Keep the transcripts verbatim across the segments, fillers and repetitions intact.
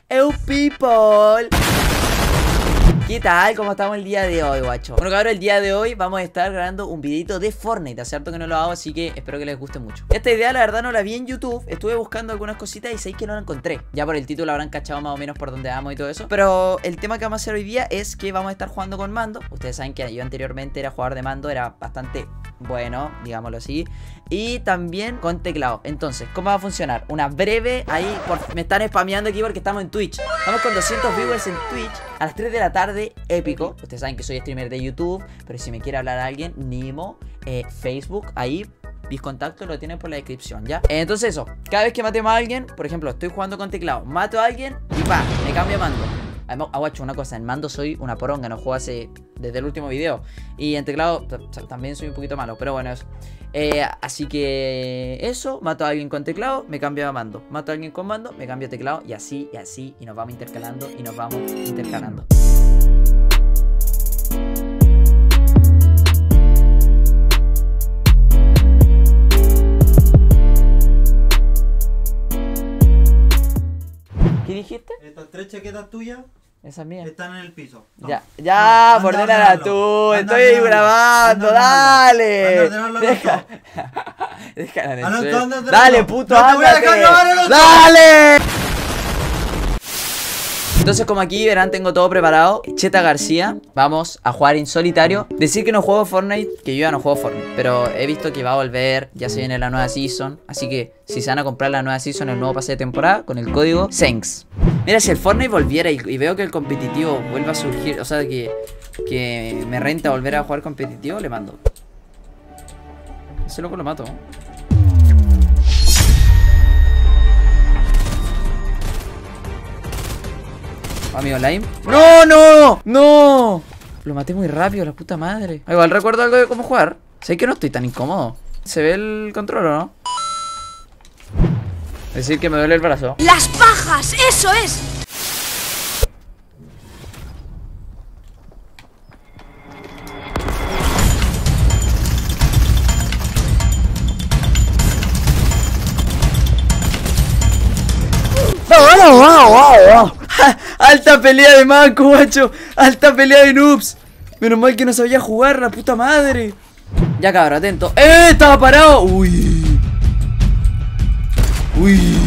Eu people. ¿Qué tal? ¿Cómo estamos el día de hoy, guacho? Bueno, cabrón, el día de hoy vamos a estar grabando un videito de Fortnite. Hace harto que no lo hago, así que espero que les guste mucho. Esta idea, la verdad, no la vi en YouTube. Estuve buscando algunas cositas y sabéis que no la encontré. Ya por el título habrán cachado más o menos por dónde vamos y todo eso. Pero el tema que vamos a hacer hoy día es que vamos a estar jugando con mando. Ustedes saben que yo anteriormente era jugador de mando, era bastante bueno, digámoslo así. Y también con teclado. Entonces, ¿cómo va a funcionar? Una breve, ahí, por, me están spameando aquí porque estamos en Twitch. Estamos con doscientos viewers en Twitch a las tres de la tarde, épico. Ustedes saben que soy streamer de YouTube, pero si me quiere hablar a alguien, Nimo, eh, Facebook, ahí mis contactos lo tienen por la descripción, ¿ya? Entonces eso, cada vez que matemos a alguien, por ejemplo, estoy jugando con teclado, mato a alguien y pa, me cambio mando. Aguacho, una cosa, en mando soy una poronga, no juego hace desde el último video. Y en teclado también soy un poquito malo, pero bueno, eso. Eh, así que eso, mato a alguien con teclado, me cambio a mando. Mato a alguien con mando, me cambio a teclado. Y así, y así, y nos vamos intercalando, y nos vamos intercalando. ¿Qué dijiste? Estas tres chaquetas tuyas esa es mía. están en el piso. No. Ya, ya, no, ordénala tú. Estoy ahí grabando, dale. Deja. Déjala en el suelo. Dale, puto, ándate. Dale. Entonces, como aquí verán, tengo todo preparado. Cheta García, vamos a jugar en solitario. Decir que no juego Fortnite, que yo ya no juego Fortnite, pero he visto que va a volver, ya se viene la nueva season. Así que si se van a comprar la nueva season, el nuevo pase de temporada, con el código Sengs. Mira, si el Fortnite volviera y, y veo que el competitivo vuelva a surgir, o sea, que, que me renta volver a jugar competitivo, le mando. Ese loco lo mato. Amigo, Lime. ¡No, no! ¡No! Lo maté muy rápido, la puta madre. Igual recuerdo algo de cómo jugar. Sé que no estoy tan incómodo. ¿Se ve el control o no? Es decir, que me duele el brazo. ¡Las pajas! ¡Eso es! ¡No, no, no, no, no! Alta pelea de manco, guacho. Alta pelea de noobs. Menos mal que no sabía jugar, la puta madre. Ya, cabrón, atento. ¡Eh! Estaba parado. Uy. Uy.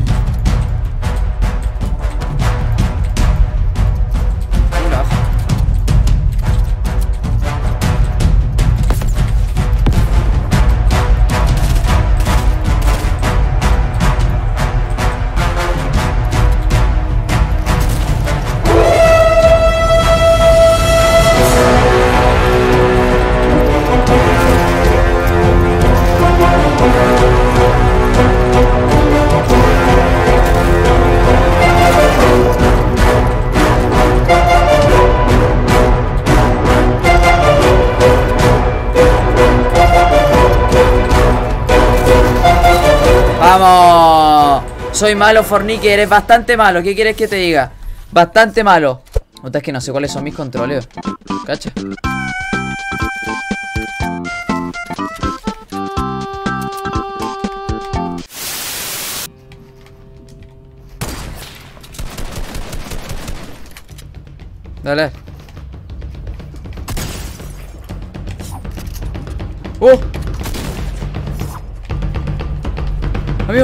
¡Vamos! Soy malo, Fornique, eres bastante malo. ¿Qué quieres que te diga? Bastante malo. Nota es que no sé cuáles son mis controles. ¿Cacha? Dale. ¡Oh! Amigo.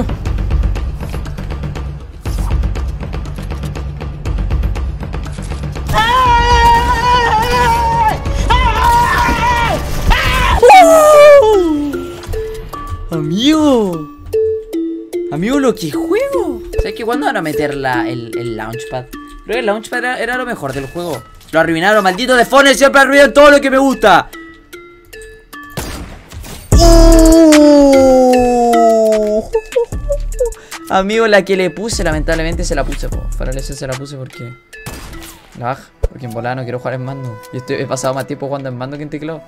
Amigo. Amigo, lo que juego. ¿Sabes que cuándo van a meter la, el, el launchpad? Creo que el launchpad era, era lo mejor del juego. Lo arruinaron, maldito de Fortnite. Siempre arruinan todo lo que me gusta. Uh. Amigo, la que le puse, lamentablemente se la puse, po. Para eso se la puse porque la baja, porque en volada no quiero jugar en mando. Yo estoy, he pasado más tiempo jugando en mando que en teclado.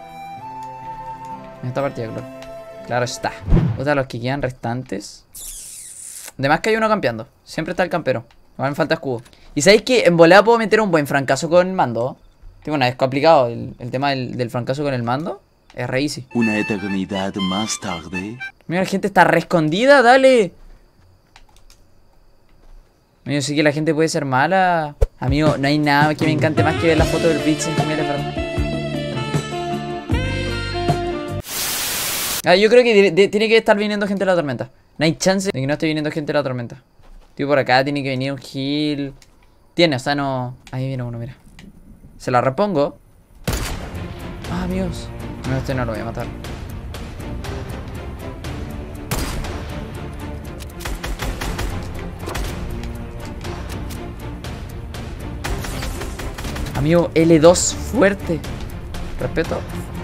En esta partida, claro. Claro está. Otra de los que quedan restantes. Además que hay uno campeando. Siempre está el campero. Igual me falta escudo. Y sabéis que en volada puedo meter un buen francazo con el mando. Tengo una vez complicado el, el tema del, del francazo con el mando. Es re easy. Una eternidad más tarde. Mira, la gente está re escondida, dale. Amigo, sí que la gente puede ser mala. Amigo, no hay nada que me encante más que ver la foto del Blitz en camiones, ¿verdad? Ah, yo creo que de, de, tiene que estar viniendo gente de la tormenta. No hay chance de que no esté viniendo gente de la tormenta. Tío, por acá tiene que venir un heal. Tiene, o sea, no... Ahí viene uno, mira. Se la repongo. Ah, amigos. No, este no lo voy a matar. Amigo, L dos fuerte. Respeto.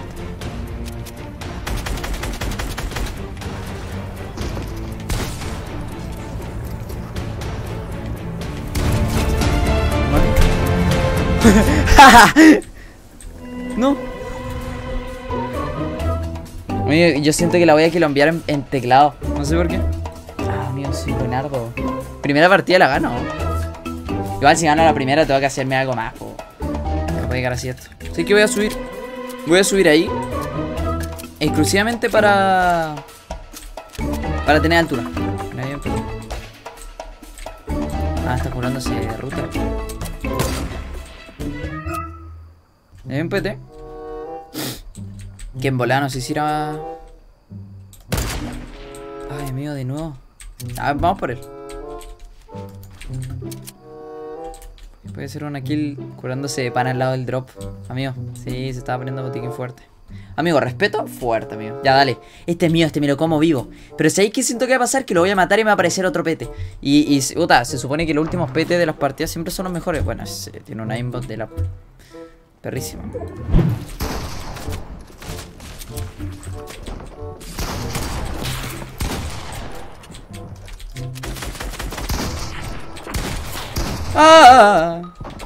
No. Amigo, yo siento que la voy a quilombear en, en teclado. No sé por qué. Ah, amigo, soy buenardo. Primera partida la gano. Igual si gano la primera tengo que hacerme algo más. Po. No puede llegar así esto. Así que voy a subir. Voy a subir ahí. Exclusivamente para... Para tener altura. Ah, está curándose de ruta. Hay un P T. Que en volada no sé si era... Ay, amigo, de nuevo. Ah, vamos por él. Puede ser una kill curándose de pana al lado del drop. Amigo, sí, se estaba poniendo botiquín fuerte. Amigo, respeto fuerte, amigo. Ya, dale. Este es mío, este me lo como vivo. Pero ¿sabéis qué siento que va a pasar? Que lo voy a matar y me va a aparecer otro P T. Y, y puta, se supone que los últimos P T de las partidas siempre son los mejores. Bueno, es, tiene un aimbot de la... Perrísima. ¡Ah!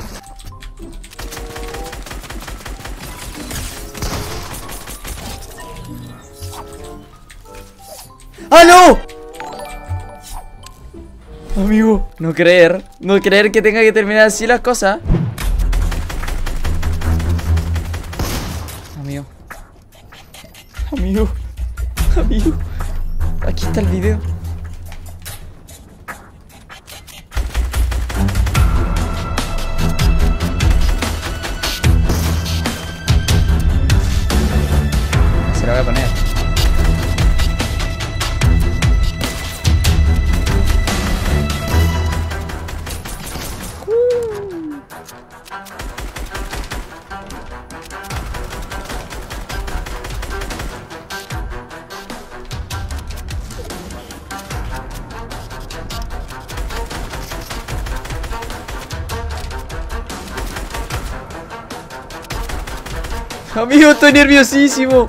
¡Ah, no! Amigo, no creer. No creer que tenga que terminar así las cosas. Amigo. Amigo. Amigo. Aquí está el video. Se lo voy a poner. Amigo, estoy nerviosísimo.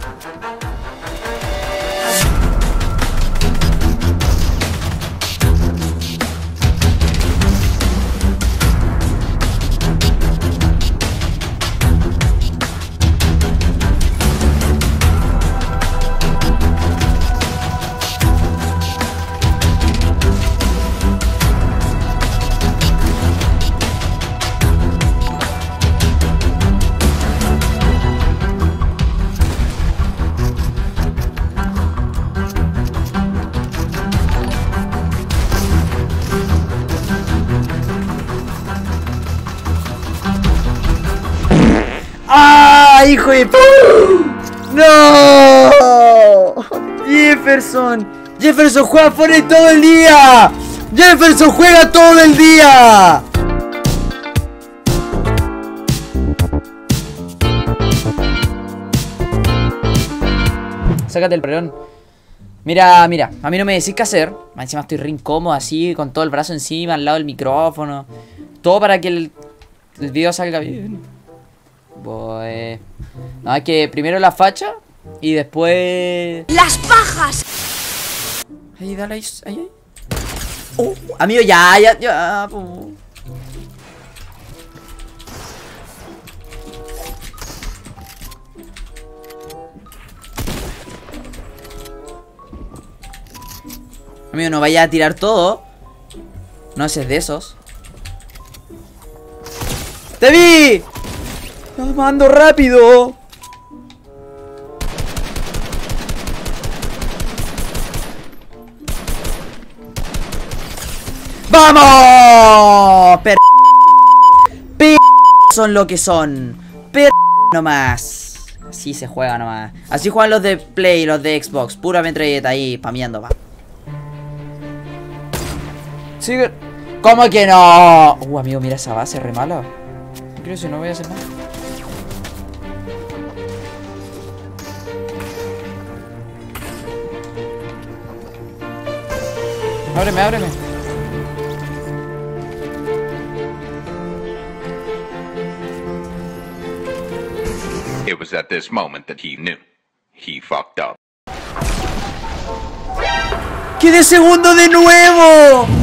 ¡Ah, hijo de p... ¡No! Jefferson. Jefferson juega Fortnite todo el día. Jefferson juega todo el día. Sácate el pelón. Mira, mira, a mí no me decís qué hacer. Encima estoy re incómodo así, con todo el brazo encima, al lado del micrófono. Todo para que el, el video salga bien. Voy. No, hay que primero la facha y después... ¡Las pajas! Ahí, dale ahí, ahí, ahí. Oh, amigo, ya, ya, ya. Oh. Amigo, no vaya a tirar todo. No seas de esos. ¡Te vi! ¡Lo mando rápido! ¡Vamos! per... Per... son lo que son. Per... nomás. Así se juega nomás. Así juegan los de Play, los de Xbox. Pura metralleta ahí, spameando, va. Sigue. ¿Cómo que no? Uh, amigo, mira esa base, re mala. Creo que no voy a hacer nada. Ábreme, ábreme. It was at this moment that he knew. He fucked up. ¡Quedé segundo de nuevo!